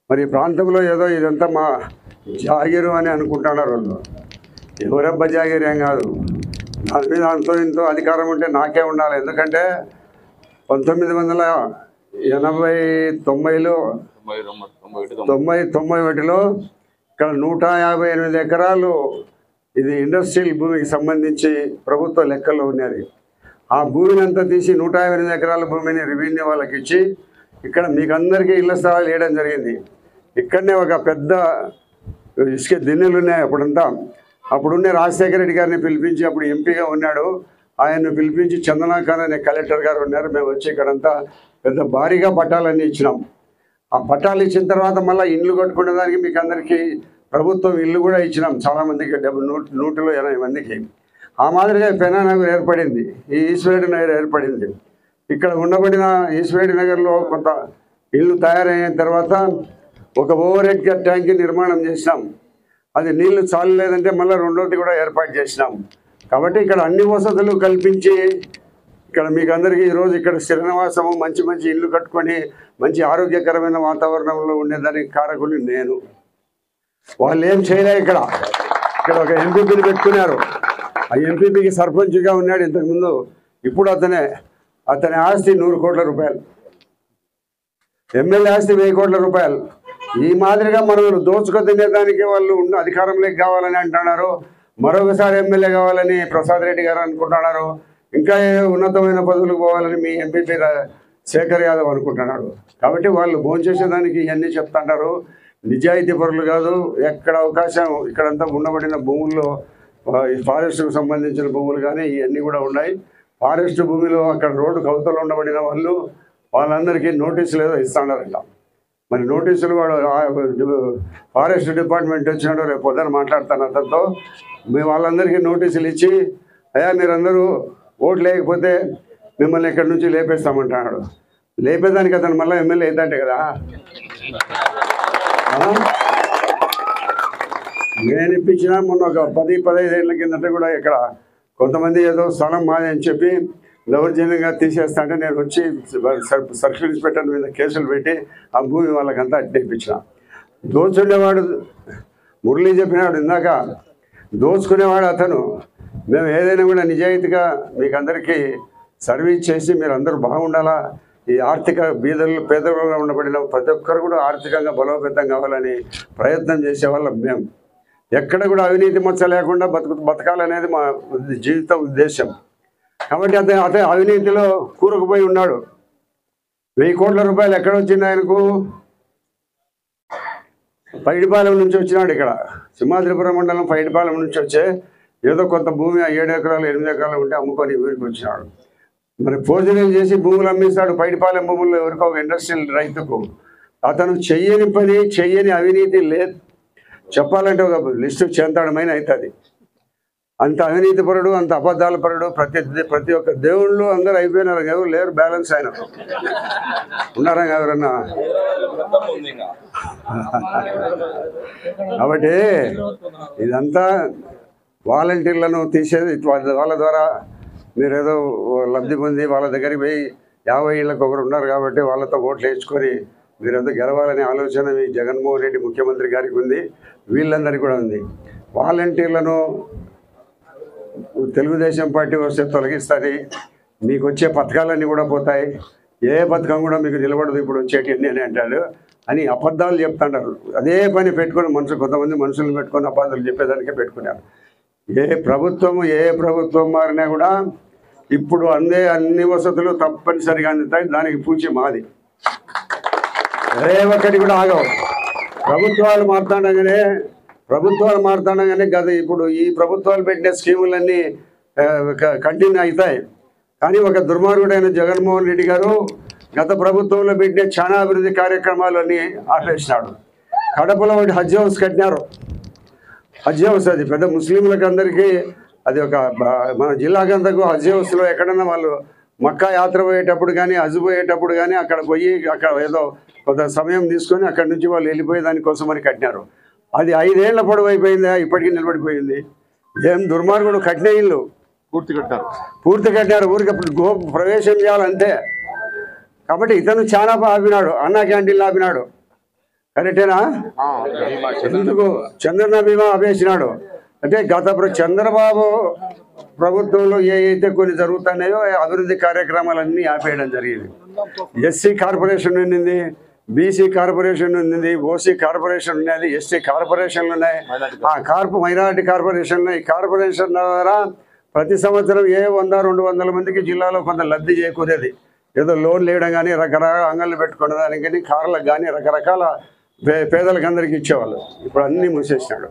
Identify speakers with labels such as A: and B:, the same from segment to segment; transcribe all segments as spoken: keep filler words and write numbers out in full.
A: మరి ఈ ప్రాంతంలో ఏదో ఇదంతా మా జాగిరు అని అనుకుంటున్నారు వాళ్ళు. ఎవరబ్బ జాగిరు ఏం కాదు. దాని మీద అంతో ఇంతో అధికారం ఉంటే నాకే ఉండాలి. ఎందుకంటే పంతొమ్మిది వందల ఎనభై తొంభైలో తొంభై తొంభై ఒకటిలో ఇక్కడ నూట యాభై ఎనిమిది ఎకరాలు ఇది ఇండస్ట్రియల్ భూమికి సంబంధించి ప్రభుత్వ లెక్కల్లో ఉన్నది. ఆ భూమిని అంతా తీసి నూట యాభై ఎనిమిది ఎకరాల భూమిని రెవెన్యూ వాళ్ళకి ఇచ్చి ఇక్కడ మీకు అందరికీ ఇళ్ల స్థలాలు వేయడం జరిగింది. ఇక్కడనే ఒక పెద్ద ఇసుక దిన్నెలు ఉన్నాయి. అప్పుడంతా అప్పుడున్నే రాజశేఖర రెడ్డి గారిని పిలిపించి, అప్పుడు ఎంపీగా ఉన్నాడు, ఆయన్ను పిలిపించి చందనాకాన్ అనే కలెక్టర్ గారు ఉన్నారు. మేము వచ్చి ఇక్కడంతా పెద్ద భారీగా పట్టాలన్నీ ఇచ్చినాం. ఆ పట్టాలు ఇచ్చిన తర్వాత మళ్ళీ ఇల్లు కట్టుకునే దానికి మీకు అందరికీ ప్రభుత్వం ఇల్లు కూడా ఇచ్చినాం. చాలామందికి డెబ్బై నూట నూటిలో ఎనభై మందికి. ఆ మాదిరిగా పెనా నగర్ ఏర్పడింది, ఈ ఈశ్వరెడ్డి నగర్ ఏర్పడింది. ఇక్కడ ఉండబడిన ఈశ్వరెడ్డి నగర్లో కొంత ఇల్లు తయారైన తర్వాత ఒక ఓవర్ హెడ్ ట్యాంక్ నిర్మాణం చేసినాం. అది నీళ్లు చాలలేదంటే మళ్ళీ రెండోది కూడా ఏర్పాటు చేసినాం. కాబట్టి ఇక్కడ అన్ని వసతులు కల్పించి ఇక్కడ మీకు అందరికీ ఈరోజు ఇక్కడ స్థిరనివాసము, మంచి మంచి ఇల్లు కట్టుకొని మంచి ఆరోగ్యకరమైన వాతావరణంలో ఉండేదానికి కారకుని నేను. వాళ్ళు ఏం చేయలే. ఇక్కడ ఇక్కడ ఒక ఎంపీపీని పెట్టుకున్నారు. ఆ ఎంపీపీకి సర్పంచ్గా ఉన్నాడు ఇంతకుముందు. ఇప్పుడు అతనే అతని ఆస్తి నూరు కోట్ల రూపాయలు, ఎమ్మెల్యే ఆస్తి వెయ్యి కోట్ల రూపాయలు. ఈ మాదిరిగా మనం దోచుకు తినేదానికి వాళ్ళు ఉన్న అధికారంలోకి కావాలని అంటున్నారు. మరొకసారి ఎమ్మెల్యే కావాలని ప్రసాద్ రెడ్డి గారు అనుకుంటున్నారు. ఇంకా ఉన్నతమైన పదవులకు పోవాలని మీ ఎంపీపీ శేఖర్ యాదవ్ అనుకుంటున్నాడు. కాబట్టి వాళ్ళు భోంచేసేదానికి ఇవన్నీ చెప్తుంటారు. నిజాయితీ పరులు కాదు. ఎక్కడ అవకాశం ఇక్కడంతా ఉండబడిన భూముల్లో ఫారెస్ట్కు సంబంధించిన భూములు కానీ ఇవన్నీ కూడా ఉన్నాయి. ఫారెస్ట్ భూమిలో అక్కడ రోడ్డు కవతలు ఉండబడిన వాళ్ళు వాళ్ళందరికీ నోటీసులు ఏదో ఇస్తున్నారంట. మరి నోటీసులు వాడు ఫారెస్ట్ డిపార్ట్మెంట్ వచ్చినాడు, రేపు పొద్దున మాట్లాడతాను అతనితో. మేము వాళ్ళందరికీ నోటీసులు ఇచ్చి, అయ్యా మీరందరూ ఓట్లు లేకపోతే మిమ్మల్ని ఇక్కడి నుంచి లేపేస్తామంటున్నాడు. లేపేదానికి అతను మళ్ళీ ఎమ్మెల్యే అవుతాంటే కదా. నేను ఇప్పించిన మొన్న ఒక పది పదహైదు ఏళ్ళ కిందట కూడా ఇక్కడ కొంతమంది ఏదో స్థలం మాది అని చెప్పి దౌర్జన్యంగా తీసేస్తా అంటే నేను వచ్చి సర్కిల్ ఇన్స్పెక్టర్ మీద కేసులు పెట్టి ఆ భూమి వాళ్ళకంతా అట్టే ఇప్పించిన. దోచుకునేవాడు మురళి చెప్పినాడు ఇందాక, దోచుకునేవాడు అతను. మేము ఏదైనా కూడా నిజాయితీగా మీకు అందరికీ సర్వీస్ చేసి మీరు అందరూ బాగుండాలా. ఈ ఆర్థిక బీదలు పేదలుగా ఉండబడిన ప్రతి ఒక్కరు కూడా ఆర్థికంగా బలోపేతం కావాలని ప్రయత్నం చేసేవాళ్ళం మేము. ఎక్కడ కూడా అవినీతి మచ్చ లేకుండా బతుకు బతకాలనేది మా జీవిత ఉద్దేశం. కాబట్టి అతను అతను అవినీతిలో కూరుకుపోయి ఉన్నాడు. వెయ్యి కోట్ల రూపాయలు ఎక్కడ వచ్చింది ఆయనకు? పైడిపాలెం నుంచి వచ్చినాడు. ఇక్కడ సింహాద్రిపురం మండలం పైడిపాలెం నుంచి వచ్చే ఏదో కొంత భూమి ఏడు ఎకరాలు ఎనిమిది ఎకరాలు ఉంటే అమ్ముకొని ఊరికి వచ్చినాడు. మరి భోజనం చేసి భూములు అమ్మిస్తాడు. పైడిపాలెం భూముల్లో ఎవరికో ఒక ఇండస్ట్రియల్ రైతుకు. అతను చెయ్యని పని, చెయ్యని అవినీతి లేదు. చెప్పాలంటే ఒక లిస్టు చెంతాడమైన అవుతుంది. అంత అవినీతి పరుడు, అంత అబద్ధాల పరుడు. ప్రతి ప్రతి ఒక్క దేవుళ్ళు అందరూ అయిపోయినారు. ఎవరు లేరు బ్యాలెన్స్ అయిన ఉన్నారా ఎవరన్నా? కాబట్టి ఇదంతా వాలంటీర్లను తీసేది. వాళ్ళ ద్వారా మీరు ఏదో లబ్ధి పొంది వాళ్ళ దగ్గరికి పోయి యాభై ఏళ్ళకి ఒకరు ఉన్నారు కాబట్టి వాళ్ళతో ఓట్లు వేయించుకొని మీరంతా గెలవాలనే ఆలోచన మీ జగన్మోహన్ రెడ్డి ముఖ్యమంత్రి గారికి ఉంది, వీళ్ళందరికీ కూడా ఉంది. వాలంటీర్లను తెలుగుదేశం పార్టీ వస్తే తొలగిస్తుంది, మీకు వచ్చే పథకాలన్నీ కూడా పోతాయి, ఏ పథకం కూడా మీకు నిలబడదు ఇప్పుడు వచ్చేటి అని అంటాడు అని అబద్ధాలు చెప్తుంటారు. అదే పని పెట్టుకొని మనుషులు కొంతమంది మనుషులను పెట్టుకొని అబద్ధాలు చెప్పేదానికే పెట్టుకున్నారు. ఏ ప్రభుత్వము ఏ ప్రభుత్వం మారినా కూడా ఇప్పుడు అందే అన్ని వసతులు తప్పనిసరిగా అందుతాయి. దానికి పూచి మాది. ఏ ఒక్కటి కూడా ఆగవు. ప్రభుత్వాలు మారుతుండగానే ప్రభుత్వాలు మారుతుండగానే గత ఇప్పుడు ఈ ప్రభుత్వాలు పెట్టిన స్కీములన్నీ కంటిన్యూ అవుతాయి. కానీ ఒక దుర్మార్గుడైన జగన్మోహన్ రెడ్డి గారు గత ప్రభుత్వంలో పెట్టిన చాలా అభివృద్ధి కార్యక్రమాలన్నీ ఆపేసినాడు. కడపలో ఒకటి హజ్ హౌస్ కట్టినారు. హజ్ హౌస్ అది పెద్ద ముస్లింలకు అందరికీ అది ఒక మన జిల్లాకంతకు హజ్ హౌస్లో ఎక్కడన్నా వాళ్ళు మక్కా యాత్ర పోయేటప్పుడు కానీ హజ్ పోయేటప్పుడు కానీ అక్కడ పోయి అక్కడ ఏదో కొంత సమయం తీసుకొని అక్కడి నుంచి వాళ్ళు వెళ్ళిపోయే దానికోసం అని కట్టినారు. అది ఐదేళ్ల పొడవు అయిపోయిందా, ఇప్పటికీ నిలబడిపోయింది. ఏం దుర్మార్గుడు, కట్టిన ఇల్లు
B: పూర్తి కట్టారు
A: పూర్తి కట్టారు ఊరికి అప్పుడు గో ప్రవేశం చేయాలంతే. కాబట్టి ఇతను చాలా ఆపినాడు, అన్నా క్యాంటీన్లు ఆపినాడు. కరెక్టేనా? ఎందుకు చంద్రన్న బీమా ఆపేసినాడు అంటే గత చంద్రబాబు ప్రభుత్వంలో ఏ అయితే కొన్ని జరుగుతున్నాయో అభివృద్ధి కార్యక్రమాలన్నీ ఆపేయడం జరిగింది. ఎస్సీ కార్పొరేషన్ ఉండింది, బీసీ కార్పొరేషన్ ఉంది, ఓసీ కార్పొరేషన్ ఉన్నది, ఎస్టీ కార్పొరేషన్లు ఉన్నాయి, ఆ కార్పొ మైనారిటీ కార్పొరేషన్ ఉన్నాయి. కార్పొరేషన్ ద్వారా ప్రతి సంవత్సరం ఏ వంద రెండు వందల మందికి జిల్లాలో కొంత లబ్ధి చేకూరేది. ఏదో లోన్లు వేయడం కానీ రకరకాల అంగళ్ళు పెట్టుకునే దానికి కానీ కార్లకు కానీ రకరకాల పే పేదలకు అందరికి ఇచ్చేవాళ్ళు. ఇప్పుడు అన్నీ మూసేసినాడు.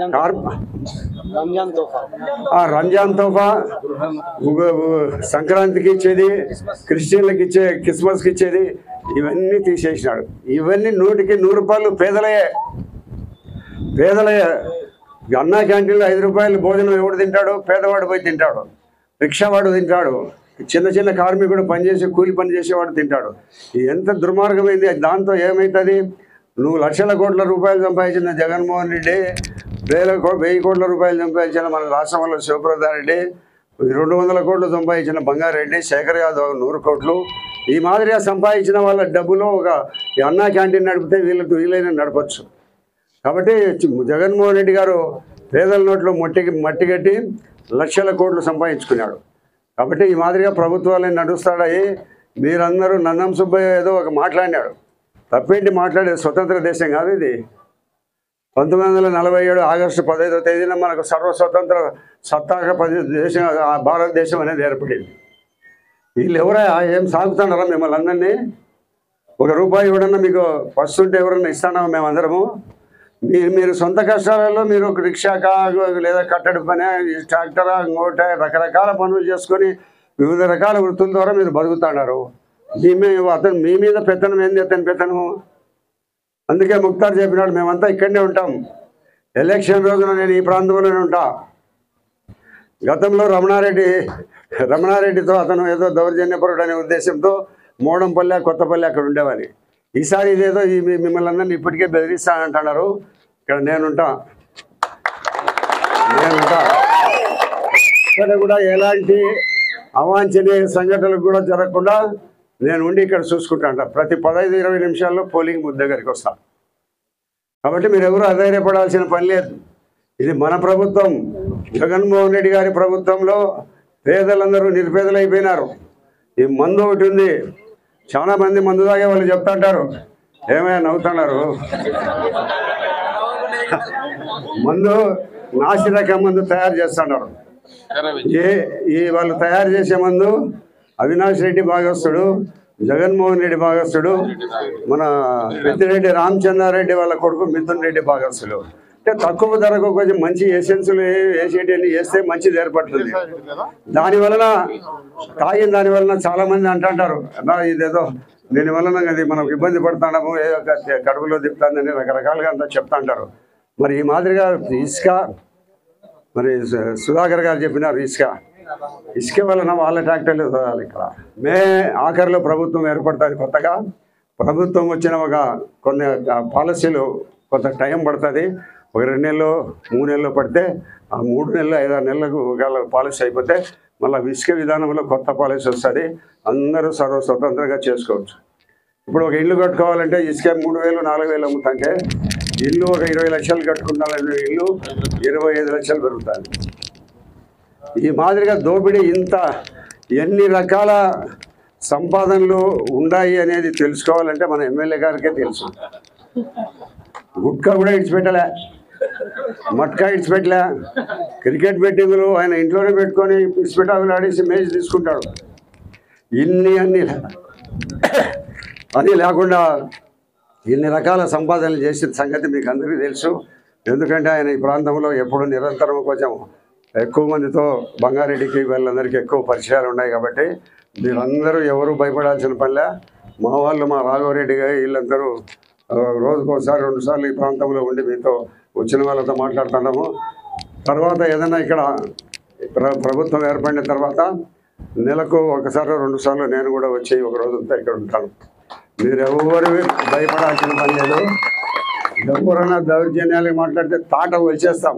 A: రంజాన్ తోఫా సంక్రాంతికి ఇచ్చేది, క్రిస్టియన్లకు ఇచ్చే క్రిస్మస్కి ఇచ్చేది ఇవన్నీ తీసేసినాడు. ఇవన్నీ నూటికి నూరు రూపాయలు పేదలయే పేదలయే అన్నా క్యాంటీన్లో ఐదు రూపాయలు భోజనం ఎవడు తింటాడు? పేదవాడు పోయి తింటాడు, రిక్షావాడు తింటాడు, చిన్న చిన్న కార్మికుడు పనిచేసి కూలి పని చేసేవాడు తింటాడు. ఎంత దుర్మార్గమైంది. దాంతో ఏమవుతుంది? నువ్వు లక్షల కోట్ల రూపాయలు సంపాదించిన జగన్మోహన్ రెడ్డి, వేల వెయ్యి కోట్ల రూపాయలు సంపాదించిన మన రాష్ట్రంలో శివప్రసాద్ రెడ్డి, రెండు వందల కోట్లు సంపాదించిన బంగారెడ్డి, శేఖర్ యాదవ్ నూరు కోట్లు, ఈ మాదిరిగా సంపాదించిన వాళ్ళ డబ్బులో ఒక అన్నా క్యాంటీన్ నడిపితే వీళ్ళకి వీలైన నడపచ్చు. కాబట్టి జగన్మోహన్ రెడ్డి గారు పేదల నోట్లో మట్టికి మట్టి కట్టి లక్షల కోట్లు సంపాదించుకున్నాడు. కాబట్టి ఈ మాదిరిగా ప్రభుత్వాలే నడుస్తాడాయి. మీరందరూ నన్నం సుబ్బయ్య ఏదో ఒక మాట్లాడినాడు, తప్పేంటి మాట్లాడేది? స్వతంత్ర దేశం కాదు ఇది. పంతొమ్మిది వందల నలభై ఏడు ఆగస్టు పదహైదో తేదీన మనకు సర్వస్వతంత్ర సత్తాక పది దేశం భారతదేశం అనేది ఏర్పడింది. వీళ్ళు ఎవరా ఏం సాగుతున్నారా మిమ్మల్ని అందరినీ? ఒక రూపాయి ఇవ్వడన్నా మీకు ఫస్ట్ ఉంటే ఎవరన్నా ఇస్తానా? మేమందరము మీరు మీరు సొంత కష్టాలలో మీరు ఒక రిక్షాకా లేదా కట్టడి పని, ట్రాక్టరా, ఇంకోట రకరకాల పనులు చేసుకొని వివిధ రకాల వృత్తుల ద్వారా మీరు బతుకుతున్నారు. మీ అతను మీ మీద పెత్తనం ఏంది? అతని పెత్తనము. అందుకే ముక్తార్ చెప్పినాడు, మేమంతా ఇక్కడనే ఉంటాం, ఎలక్షన్ రోజున నేను ఈ ప్రాంతంలోనే ఉంటా. గతంలో రమణారెడ్డి రమణారెడ్డితో అతను ఏదో దౌర్జన్యపరుడు అనే ఉద్దేశంతో మోడంపల్లె కొత్తపల్లి అక్కడ ఉండేవాని. ఈసారి ఇదేదో ఈ మిమ్మల్ని అందరినీ ఇప్పటికే బెదిరిస్తానంటున్నారు. ఇక్కడ నేనుంటా నేనుంటా ఇక్కడ కూడా ఎలాంటి అవాంఛనీయ సంఘటనలు కూడా జరగకుండా నేను ఉండి ఇక్కడ చూసుకుంటా. ప్రతి పదహైదు ఇరవై నిమిషాల్లో పోలింగ్ బూత్ దగ్గరికి వస్తా. కాబట్టి మీరు ఎవరు అధైర్యపడాల్సిన పని లేదు. ఇది మన ప్రభుత్వం. జగన్మోహన్ రెడ్డి గారి ప్రభుత్వంలో పేదలందరూ నిరుపేదలు అయిపోయినారు. ఈ మందు ఒకటి ఉంది, చాలా మంది మందు తాగే వాళ్ళు చెప్తుంటారు, ఏమైనా నవ్వుతున్నారు. మందు నాసిరక మందు తయారు చేస్తున్నారు. ఏ ఈ వాళ్ళు తయారు చేసే మందు అవినాష్ రెడ్డి భాగస్తుడు, జగన్మోహన్ రెడ్డి భాగస్తుడు, మన పెద్దిరెడ్డి రామచంద్రారెడ్డి వాళ్ళ కొడుకు మిథున్ రెడ్డి భాగస్తుడు. అంటే తక్కువ ధరకు కొంచెం మంచి ఎసెన్సులు వేసేటివన్నీ వేస్తే మంచిది ఏర్పడుతుంది. దానివలన తాగిన దాని వలన చాలా మంది అంటుంటారు, అన్నా ఇదేదో దీని వలన అది మనం ఇబ్బంది పడుతున్నాము, ఏదో కడుపులో తిప్పుతుందని రకరకాలుగా అంతా చెప్తుంటారు. మరి ఈ మాదిరిగా ఇసుక, మరి సుధాకర్ గారు చెప్పినారు ఇసుక ఇసుక వలన వాళ్ళ ట్రాక్టర్లు చదవాలి. ఇక్కడ మే ఆఖరిలో ప్రభుత్వం ఏర్పడుతుంది. కొత్తగా ప్రభుత్వం వచ్చిన ఒక కొన్ని పాలసీలు కొంత టైం పడుతుంది. ఒక రెండు నెలలు మూడు నెలలు పడితే ఆ మూడు నెలలు ఐదారు నెలలకు ఒకవేళ పాలసీ అయిపోతే మళ్ళీ ఇసుక విధానంలో కొత్త పాలసీ వస్తుంది. అందరూ సర్వ స్వతంత్రంగా చేసుకోవచ్చు. ఇప్పుడు ఒక ఇల్లు కట్టుకోవాలంటే ఇసుక మూడు వేలు నాలుగు వేలు అమ్ముతుంటే ఇల్లు ఒక ఇరవై లక్షలు కట్టుకుంటానంటే ఇల్లు ఇరవై ఐదు లక్షలు పెరుగుతుంది. ఈ మాదిరిగా దోపిడీ ఇంత ఎన్ని రకాల సంపాదనలు ఉన్నాయి అనేది తెలుసుకోవాలంటే మన ఎమ్మెల్యే గారికే తెలుసు. గుట్కా కూడా ఇడిచిపెట్టలే, మట్కా ఇడిచిపెట్టలే, క్రికెట్ బెట్టింగులు ఆయన ఇంట్లోనే పెట్టుకొని ఇడిచిపెట్టాలు ఆడేసి మేజ్ తీసుకుంటాడు. ఇన్ని అన్ని అది లేకుండా ఇన్ని రకాల సంపాదనలు చేసిన సంగతి మీకు అందరికీ తెలుసు. ఎందుకంటే ఆయన ఈ ప్రాంతంలో ఎప్పుడు నిరంతరం కొంచెం ఎక్కువ మందితో బంగారెడ్డికి వీళ్ళందరికీ ఎక్కువ పరిచయాలు ఉన్నాయి. కాబట్టి మీరందరూ ఎవరు భయపడాల్సిన పనిలే. మా వాళ్ళు మా రాఘవరెడ్డి గారు వీళ్ళందరూ రోజుకోసారి రెండు సార్లు ఈ ప్రాంతంలో ఉండి మీతో వచ్చిన వాళ్ళతో మాట్లాడుతున్నాము. తర్వాత ఏదైనా ఇక్కడ ప్ర ప్రభుత్వం ఏర్పడిన తర్వాత నెలకు ఒకసారి రెండు సార్లు నేను కూడా వచ్చి ఒక రోజంతా ఇక్కడ ఉంటాను. మీరు ఎవరు భయపడాల్సిన పని లేదు. ఎవరైనా దౌర్జన్యాలు మాట్లాడితే తాట వచ్చేస్తాం.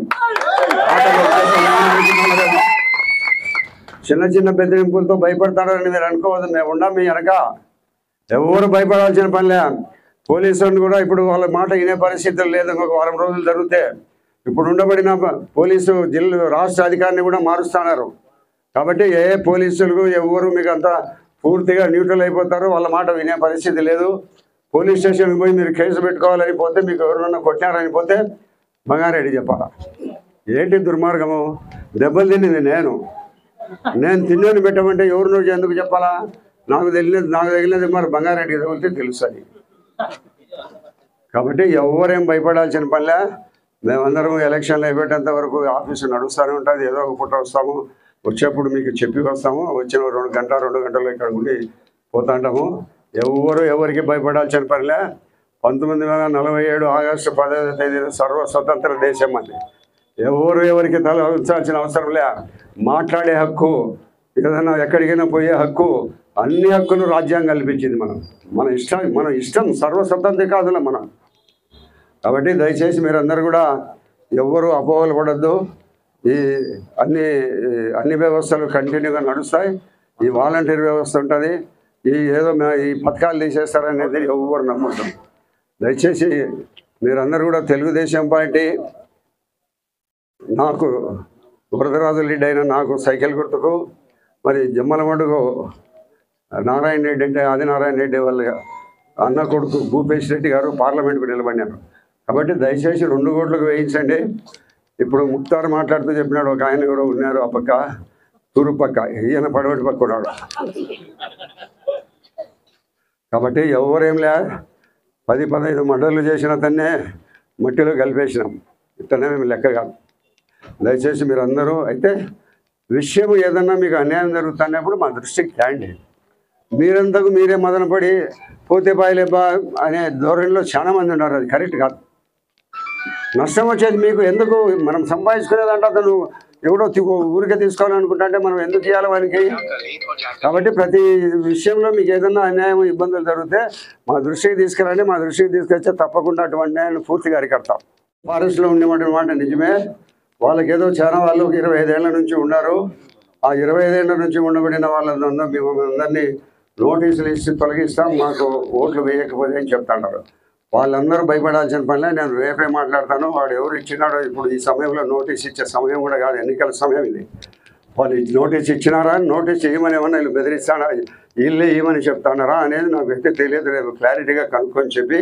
A: చిన్న చిన్న బెదిరింపులతో భయపడతాడని మీరు అనుకోవద్దు. మేము ఉన్నాం మీ వెనక. ఎవరు భయపడాల్సిన పనిలే. పోలీసులను కూడా ఇప్పుడు వాళ్ళ మాట వినే పరిస్థితులు లేదు. ఇంకొక వారం రోజులు జరిగితే ఇప్పుడు ఉండబడిన పోలీసు జిల్లా రాష్ట్ర అధికారిని కూడా మారుస్తున్నారు. కాబట్టి ఏ పోలీసులకు ఎవరు మీకు అంతా పూర్తిగా న్యూట్రల్ అయిపోతారు, వాళ్ళ మాట వినే పరిస్థితి లేదు. పోలీస్ స్టేషన్కి పోయి మీరు కేసు పెట్టుకోవాలని పోతే, మీకు ఎవరినన్నా కొట్టినారని పోతే బంగారెడ్డి చెప్పాలా? ఏంటి దుర్మార్గము? దెబ్బలు తిన్నది నేను నేను తిన్నాను పెట్టమంటే ఎవరు నుంచి ఎందుకు చెప్పాలా? నాకు తెలియదు నాకు తగిలినది మరి బంగారెడ్డికి తగిలితే తెలుస్తుంది. కాబట్టి ఎవరేం భయపడాల్సిన పనిలే. మేమందరం ఎలక్షన్లు అయిపోయేంత వరకు ఆఫీసు నడుస్తూనే ఉంటుంది. ఏదో ఒక పూట వస్తాము, వచ్చేప్పుడు మీకు చెప్పి వస్తాము. వచ్చిన రెండు గంట రెండు గంటలు ఇక్కడ ఉండి పోతుంటాము. ఎవరు ఎవరికి భయపడాల్సిన పనిలే. పంతొమ్మిది వందల నలభై ఏడు ఆగస్టు పదహైదు తేదీన సర్వ స్వతంత్ర దేశం అది. ఎవరు ఎవరికి తల ఉంచాల్సిన అవసరం లే. మాట్లాడే హక్కు, ఏదైనా ఎక్కడికైనా పోయే హక్కు, అన్ని హక్కులు రాజ్యాంగం కల్పించింది. మనం మన ఇష్టం మన ఇష్టం సర్వస్వతంత్ర కాదులే మనం. కాబట్టి దయచేసి మీరందరూ కూడా ఎవ్వరూ అపోహలు పడద్దు. ఈ అన్ని అన్ని వ్యవస్థలు కంటిన్యూగా నడుస్తాయి. ఈ వాలంటీర్ వ్యవస్థ ఉంటుంది. ఈ ఏదో ఈ పథకాలు తీసేస్తారనేది ఎవ్వరు నమ్మకం. దయచేసి మీరందరూ కూడా తెలుగుదేశం పార్టీ, నాకు వరదరాజు రెడ్డి అయిన నాకు సైకిల్ గుర్తుకు, మరి జమ్మలమడుగు నారాయణ రెడ్డి అంటే ఆదినారాయణ రెడ్డి వాళ్ళ అన్న కొడుకు భూపేష్ రెడ్డి గారు పార్లమెంట్కు నిలబడినారు. కాబట్టి దయచేసి రెండు కోట్లకు వేయించండి. ఇప్పుడు ముక్తార్ మాట్లాడుతూ చెప్పినాడు, ఒక ఆయన ఎవరో ఉన్నారు ఆ పక్క తూరు పక్క, ఈయన పడవటి పక్క ఉన్నాడు. కాబట్టి ఎవరేం లే, పది పదహైదు మండలు చేసిన తన్నే మట్టిలో కలిపేసినాం. ఇతనే మేము లెక్క కాదు. దయచేసి మీరు అందరూ అయితే విషయం ఏదన్నా మీకు అన్యాయం జరుగుతున్నప్పుడు మా దృష్టికి తేండి. మీరంతకు మీరే మదనపడి పోతే బాయలే బా అనే ధోరణిలో చాలా మంది ఉన్నారు. అది కరెక్ట్ కాదు. నష్టం వచ్చేది మీకు. ఎందుకు మనం సంపాదించుకునేదంటే అతను ఎవడో ఊరికే తీసుకోవాలనుకుంటా అంటే మనం ఎందుకు ఇవ్వాలి వానికి? కాబట్టి ప్రతి విషయంలో మీకు ఏదన్నా అన్యాయం ఇబ్బందులు జరిగితే మా దృష్టికి తీసుకురండి. మా దృష్టికి తీసుకొచ్చే తప్పకుండా అటువంటి న్యాయాన్ని పూర్తిగా అరికడతాం. ఫారెస్ట్లో ఉండేటువంటి మాట నిజమే. వాళ్ళకి ఏదో చాలా వాళ్ళు ఇరవై ఐదేళ్ల నుంచి ఉన్నారు. ఆ ఇరవై ఐదేళ్ల నుంచి ఉండబడిన వాళ్ళందరూ మేము అందరినీ నోటీసులు ఇచ్చి తొలగిస్తాం, మాకు ఓట్లు వేయకపోతే అని చెప్తున్నారు. వాళ్ళందరూ భయపడాల్సిన పనిలే. నేను రేపే మాట్లాడతాను. వాడు ఎవరు ఇచ్చినాడో ఇప్పుడు ఈ సమయంలో నోటీస్ ఇచ్చే సమయం కూడా కాదు, ఎన్నికల సమయం ఇది. వాళ్ళు నోటీస్ ఇచ్చినారా, నోటీస్ ఇవ్వమని ఏమన్నా వీళ్ళు బెదిరిస్తాడా, వీళ్ళే ఇవ్వమని చెప్తున్నారా అనేది నాకు అయితే తెలియదు. రేపు క్లారిటీగా కనుక్కొని చెప్పి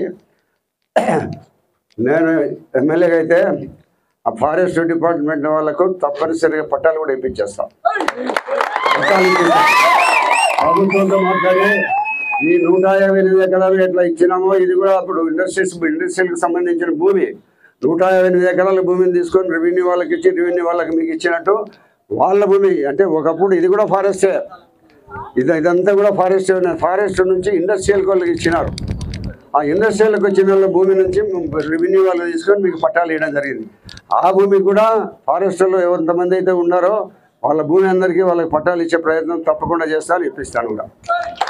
A: నేను ఎమ్మెల్యేగా అయితే ఆ ఫారెస్ట్ డిపార్ట్మెంట్ వాళ్ళకు తప్పనిసరిగా పట్టాలు కూడా ఇప్పించేస్తాం. ప్రభుత్వంతో మాట్లాడి ఈ నూట యాభై ఎనిమిది ఎకరాలు ఎట్లా ఇచ్చినామో ఇది కూడా అప్పుడు ఇండస్ట్రీస్ ఇండస్ట్రీలకు సంబంధించిన భూమి నూట యాభై ఎనిమిది ఎకరాల భూమిని తీసుకొని రెవెన్యూ వాళ్ళకి ఇచ్చి రెవెన్యూ వాళ్ళకి మీకు ఇచ్చినట్టు వాళ్ళ భూమి అంటే ఒకప్పుడు ఇది కూడా ఫారెస్టే. ఇది ఇదంతా కూడా ఫారెస్ట్ ఫారెస్ట్ నుంచి ఇండస్ట్రియల్ వాళ్ళకి ఇచ్చినారు. ఆ ఇండస్ట్రియల్కి వచ్చిన వాళ్ళ భూమి నుంచి రెవెన్యూ వాళ్ళు తీసుకొని మీకు పట్టాలు ఇవ్వడం జరిగింది. ఆ భూమి కూడా ఫారెస్ట్లో ఎంతమంది అయితే ఉన్నారో వాళ్ళ భూమి అందరికీ వాళ్ళకి పట్టాలు ఇచ్చే ప్రయత్నం తప్పకుండా చేస్తాను, ఇప్పిస్తాను కూడా.